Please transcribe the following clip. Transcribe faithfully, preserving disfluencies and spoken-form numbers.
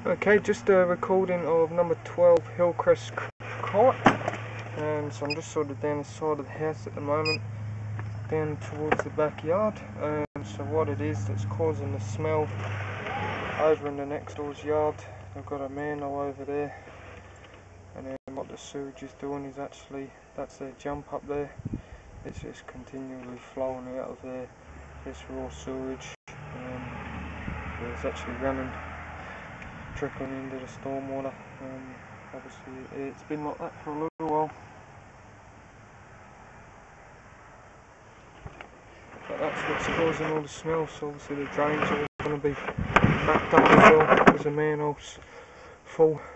Okay, just a recording of number twelve Hillcrest Court, and so I'm just sort of down the side of the house at the moment, down towards the backyard. And so what it is that's causing the smell over in the next door's yard, they've got a manhole over there, and then what the sewage is doing is actually, that's their jump up there, it's just continually flowing out of there, this raw sewage, um, it's actually running trickling into the stormwater. Um, obviously it's been like that for a little while, but that's what's causing all the smell. So obviously the drains are going to be backed up as well because the manhole's full.